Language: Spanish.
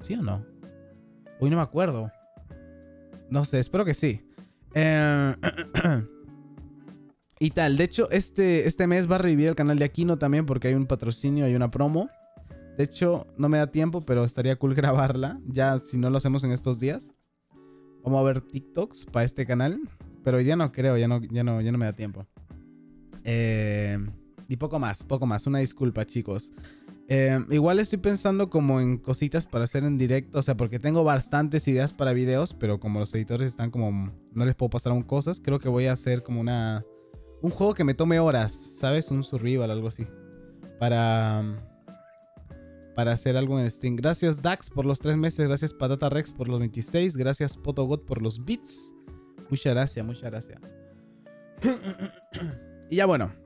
¿Sí o no? Uy, no me acuerdo. No sé, espero que sí. Y tal, de hecho, este mes va a revivir el canal de Aquino también porque hay un patrocinio, hay una promo. De hecho, no me da tiempo, pero estaría cool grabarla. Ya, si no lo hacemos en estos días. Vamos a ver TikToks para este canal. Pero hoy día no creo, ya no me da tiempo. Y poco más. Una disculpa, chicos. Igual estoy pensando como en cositas para hacer en directo. O sea, porque tengo bastantes ideas para videos. Pero como los editores están como... No les puedo pasar aún cosas. Creo que voy a hacer como un juego que me tome horas. ¿Sabes? Un survival, algo así. Para hacer algo en Steam. Gracias Dax por los 3 meses. Gracias Patata Rex por los 26. Gracias Potogot por los bits. Muchas gracias, muchas gracias. Y ya bueno.